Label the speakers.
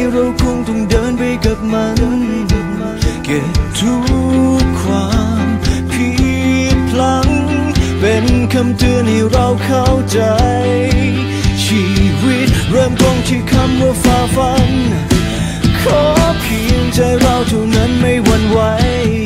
Speaker 1: เราคงต้องเดินไปกับมันเก็บทุกความผิดพลั้งเป็นคำเตือนให้เราเข้าใจชีวิตเริ่มต้นที่คำว่าฝ่าฟันขอเพียงใจเราเท่านั้นไม่หวั่นไหว